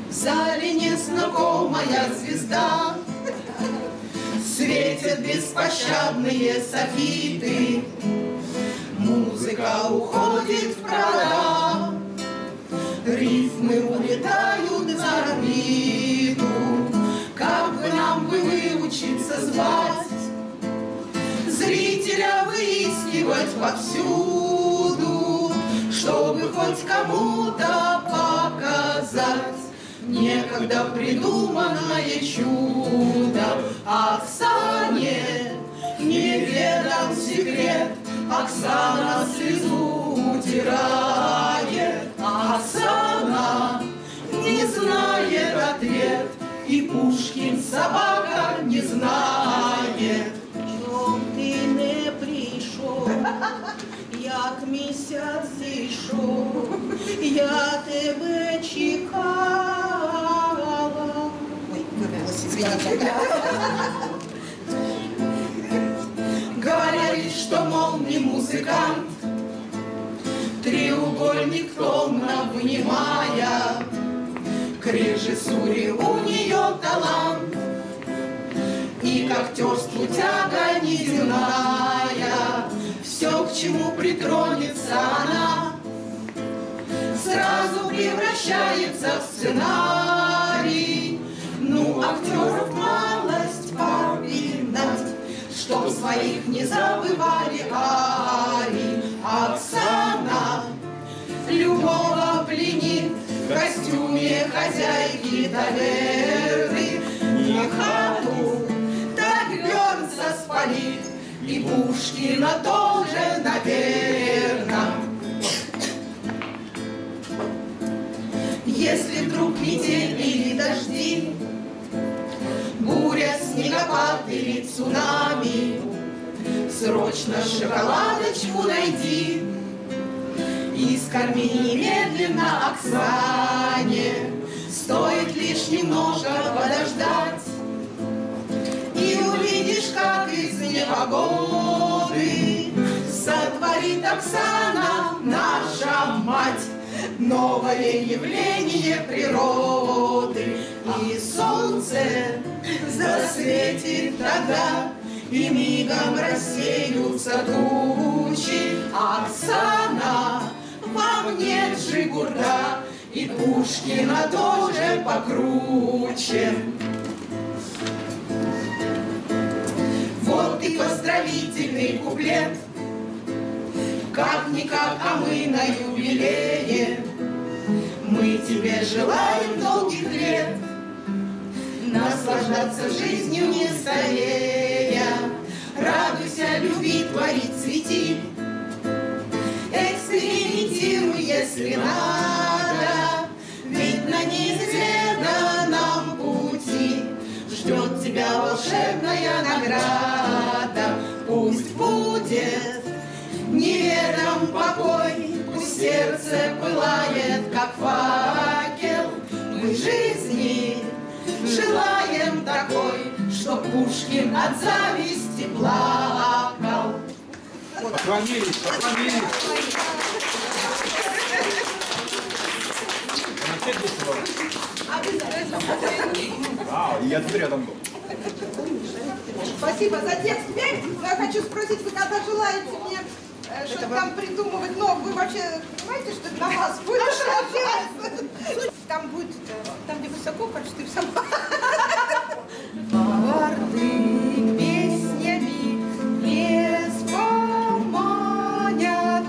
В зале незнакомая звезда, светят беспощадные софиты, музыка уходит в провода, рифмы улетают за орбиту. Как бы нам бы выучиться звать, зрителя выискивать повсюду, чтобы хоть кому-то показать некогда придуманное чудо. Оксане неведом секрет, Оксана слезу утирает, Оксана не знает ответ, и Пушкин собака не знает. Чом ти не прийшов, як місяць зійшов, я тебе чекала. Ой, вырвалась, извините. Говорили, что, мол, не музыкант, треугольник томно вынимая, к режиссуре у нее талант, и к актерству тяга неземная. Все, к чему притронется она, сразу превращается в сценарий. Ну, актеров малость попинать, чтоб своих не забывали арий. Оксана любого пленит в костюме хозяйки таверны, и хату так бернца спалит, и Пушкина тоже, наверно. Если вдруг метель или дожди, буря, снегопад или цунами, срочно шоколадочку найди и скорми немедленно Оксане. Стоит лишь немножко подождать, и увидишь, как из непогоды сотворит Оксана, наша мать, новое явление природы. И солнце засветит тогда, и мигом рассеются тучи. Оксана, вам нет Жигурда, и Пушкина тоже покруче. Вот и поздравительный куплет, как-никак, а мы на юбилее. Мы тебе желаем долгих лет, наслаждаться жизнью не старея. Радуйся, люби, твори, цвети, экспериментируй, если надо, ведь на неизведанном пути ждет тебя волшебная награда. Пусть будет неведом покой, пусть сердце пылает, как факел. Мы жизни желаем такой, чтоб Пушкин от зависти плакал. Поклонились, поклонились. И я тут рядом был. Спасибо за текст. Теперь я хочу спросить, вы когда желаете мне что-то там придумывать, но вы вообще понимаете, что это на вас будет? Там будет, там где высоко, кажется, ты в самом... Барды песнями лес поманят,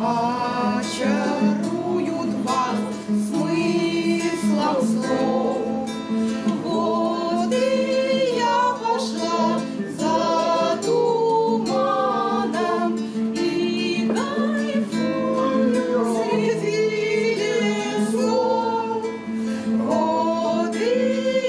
очаруют вас смыслом слов. Вот и я пошла за туманом и кайфую среди лесов. Вот и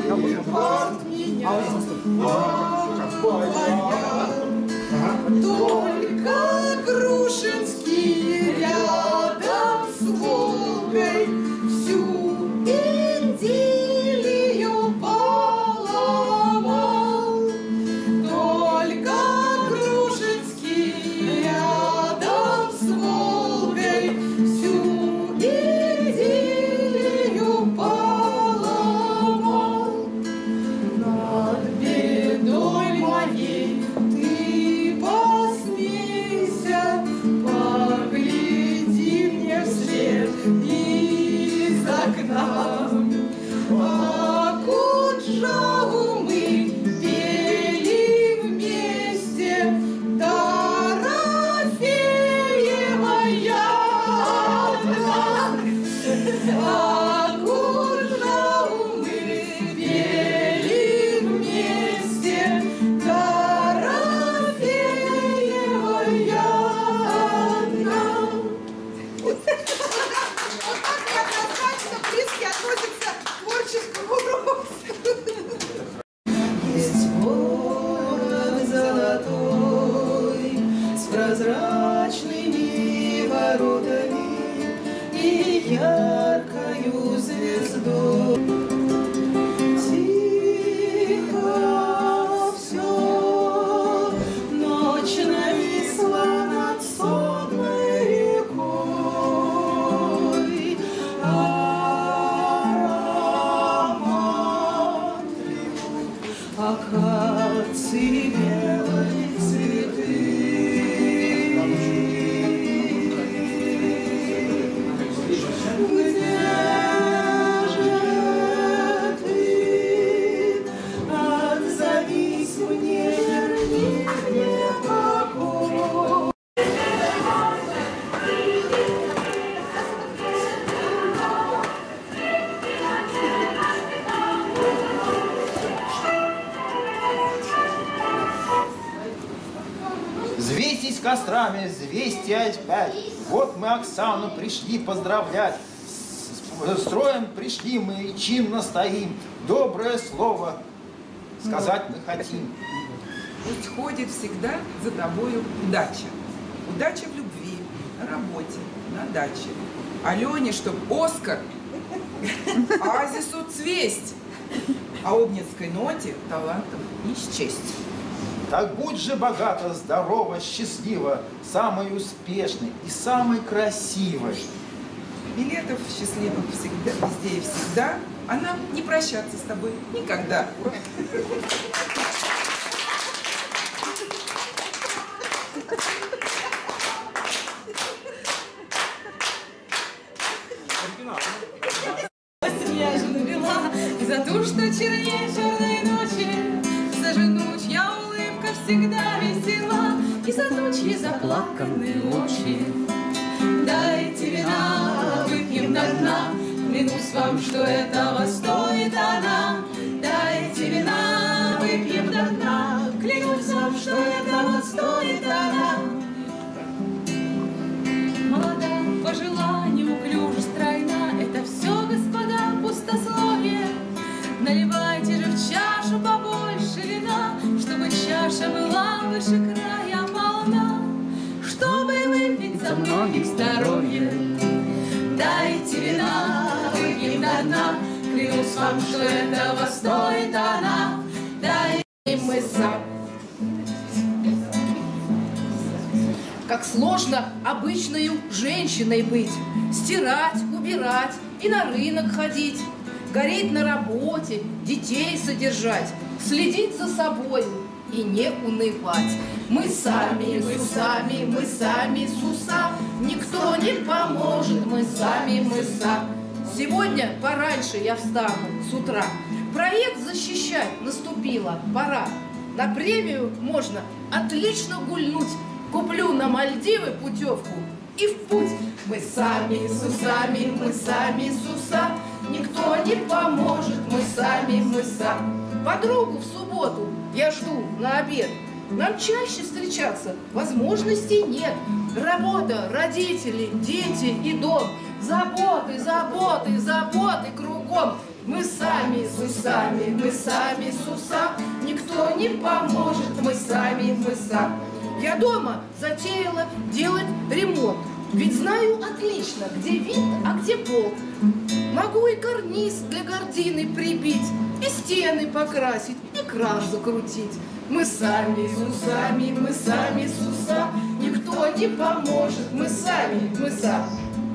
от меня только Грушинский рядом с Волгой всю идиллию поломал. Только Грушинский рядом с Волгой всю идиллию поломал. Над бедой моей ты посмейся, погляди мне вслед из окна. А Куджаву мы пели вместе, Дорофеева я одна. А Куджаву мы пели вместе, Дорофеева я одна. Вот так неоднозначно близко относится к творческому росту. Есть город золотой с прозрачными воротами и яркою звездой. Тихо все, ночь нависла над сонной рекой. Аромат акации белые цветы. Где же ты? Отзовись мне, верни мне покой. Взвейтесь кострами, взвесьте опять. Вот мы Оксану пришли поздравлять. С строем пришли мы и чинно стоим. Доброе слово сказать мы хотим. Пусть ходит всегда за тобою удача. Удача в любви, на работе, на даче. Алене, чтоб Оскар, Азису цвесть, а Обнинской ноте талантов не счесть. Так будь же богата, здорова, счастлива, самой успешной и самой красивой. Билетов счастливых всегда, везде и всегда, а нам не прощаться с тобой никогда. Я же навела за то, что чернее черной ночи, за жену, чья улыбка всегда весела, и за то, чьи заплаканные очи. Дайте вина, выпьем до дна, клянусь вам, что этого стоит она. Дайте вина, выпьем до дна, клянусь вам, что этого стоит она. Молода, пожила, неуклюжа, стройна, это все, господа, пустословие. Наливайте же в чашу побольше вина, чтобы чаша была выше края полна, чтобы выпить за многих здоровье. Дайте вина, выпьем до дна, клянусь вам, что этого стоит она. Дайте мы за. Как сложно обычною женщиной быть, стирать, убирать и на рынок ходить, гореть на работе, детей содержать, следить за собой и не унывать. Мы сами с усами, мы сами с уса, никто не поможет, мы сами, мы сами. Сегодня пораньше я встану с утра, проект защищать наступила пора. На премию можно отлично гульнуть, куплю на Мальдивы путевку и в путь. Мы сами с усами, мы сами с уса, никто не поможет, мы сами, мы сами. Подругу в субботу я жду на обед, нам чаще встречаться возможностей нет. Работа, родители, дети и дом, заботы, заботы, заботы кругом. Мы сами с усами, мы сами с уса. Никто не поможет, мы сами, мы сами. Я дома затеяла делать ремонт. Ведь знаю отлично, где винт, а где болт. Могу и карниз для гардины прибить, и стены покрасить, и кран закрутить. Мы сами с усами, мы сами с уса. Никто не поможет, мы сами, мы сами.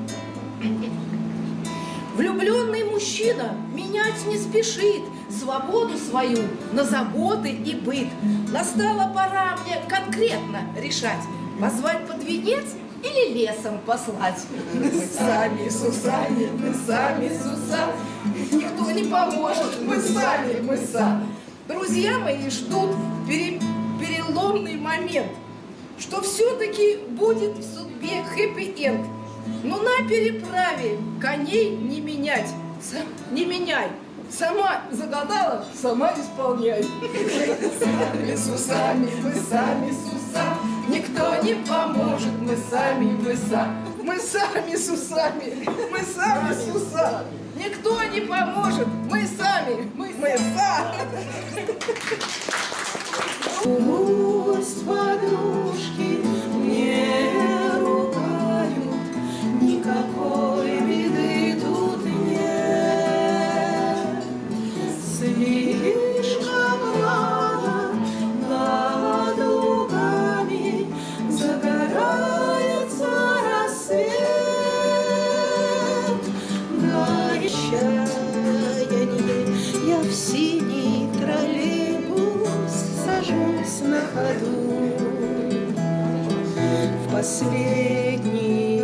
Влюбленный мужчина менять не спешит свободу свою на заботы и быт. Настала пора мне конкретно решать, позвать под венец или лесом послать. Мы сами с усами, мы сами с уса. Никто не поможет, мы сами, мы сами. Друзья мои ждут переломный момент, что все-таки будет в судьбе хэппи-энд. Но на переправе коней не менять, не меняй. Сама загадала, сама исполняй. Сами с усами, мы сами с уса. Никто не поможет, мы сами, мы сами. Мы сами с усами, мы сами с уса. Никто не поможет, мы сами, мы сами. Пусть подружки не ругают, никакой беды тут нет. Слишком рано над лугами загорается рассвет. Отчаяние я в синий троллейбус сажусь на ходу. В последний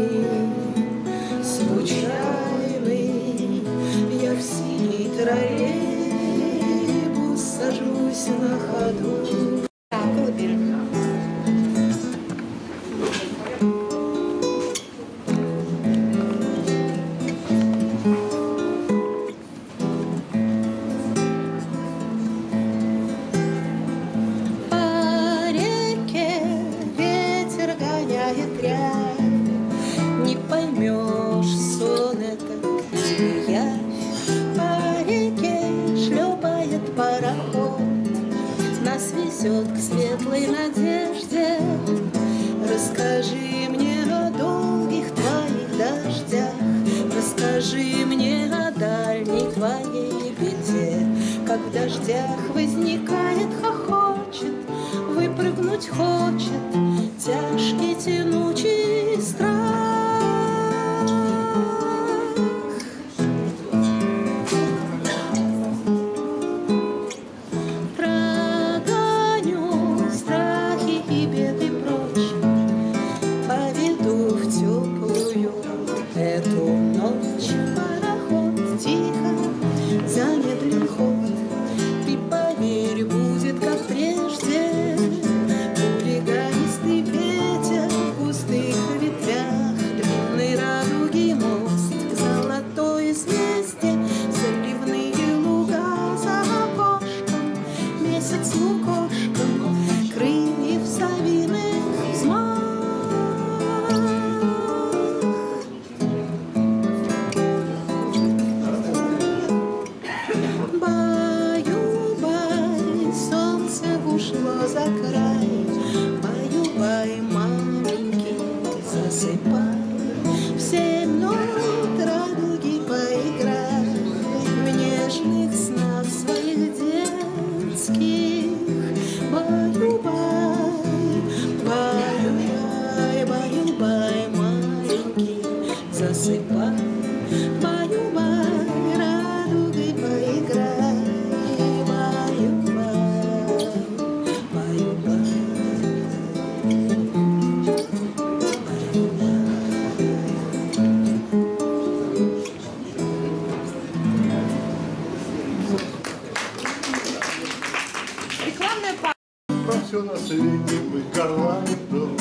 случайный я в синий троллейбус сажусь на ходу. Колыбельная. Не поймешь, сон это или явь. По реке шлепает пароход, нас везет к светлой надежде. Расскажи мне о долгих твоих дождях, расскажи мне о дальней твоей беде. Как в дождях возникает, хохочет, выпрыгнуть хочет тяжкий тянучий страх. Прогоню страхи и беды прочь, поведу в теплую эту ночь. Пароход тихо замедлил ход, и поверь, будет как прежде. Хулиганистый ветер в густых ветвях, длинной радуги мост к золотой звезде. Заливные луга за окошком, месяц лукошком, крыльев совиных взмах. Баю-бай, солнце ушло за край. Баю-бай, маленький, засыпай. В 7 нот радуги поиграй в нежных снах своих детских. Баю-бай, баю-бай, баю-бай, маленький, засыпай. Баю-бай, радугой поиграй. Баю-бай, баю-бай. Рекламная пауза. Про все на свете мы горланим друг.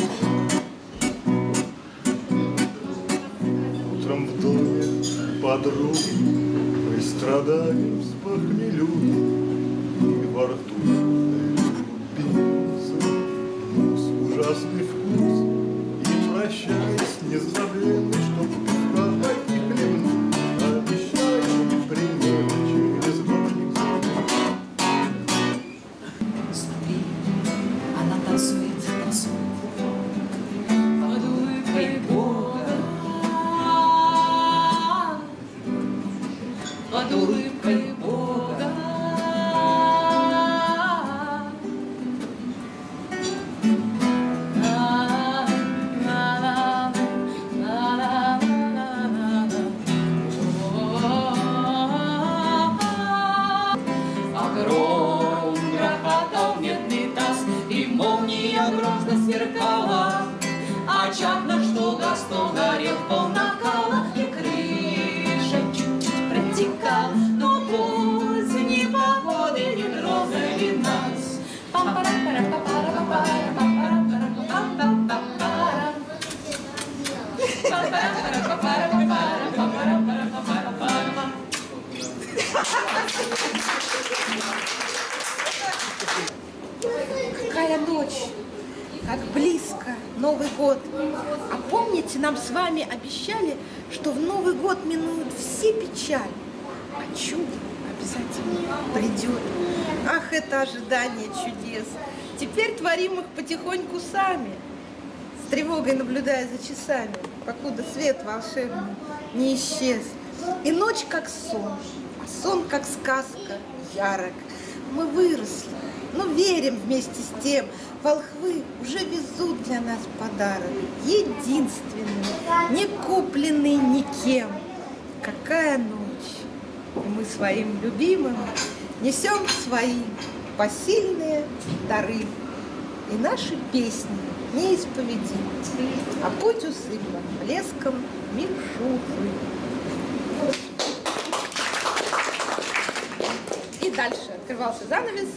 Утром в доме подруги мы страдаем с похмелюги, и во рту пицца, нос ужасный вкус. И прощаясь, не забыли, чтоб пивка не хлебнуть, обещаю непременно. звезда сверкала, очаг наш долго горел полнакала, и крыша чуть-чуть протекала, но поздней погоды не трогали нас. Какая ночь, как близко Новый год. А помните, нам с вами обещали, что в Новый год минуют все печали, а чудо обязательно придет. Ах, это ожидание чудес. Теперь творим их потихоньку сами, с тревогой наблюдая за часами, покуда свет волшебный не исчез. И ночь как сон, а сон как сказка ярок. Мы выросли, но верим вместе с тем, волхвы уже везут для нас подарок, единственный, не купленный никем. Какая ночь! И мы своим любимым несем свои посильные дары. И наши песни неисповедимы, а путь усыпан блеском мишуры. И дальше открывался занавес.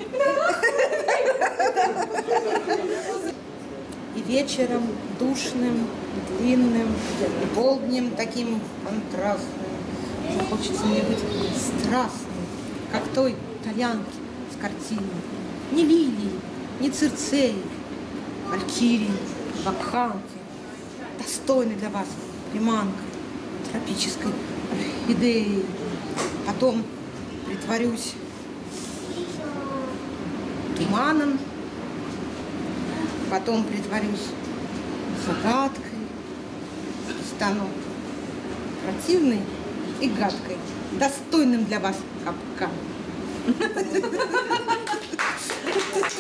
И вечером душным, длинным, и полднем таким контрастным. Уже хочется мне быть страстным, как той итальянке с картины. Ни лилии, ни цирцеи, валькирии, вакханки, достойны для вас приманкой тропической орхидеи. Потом притворюсь туманом, потом притворюсь загадкой, стану противной и гадкой, достойным для вас капкан.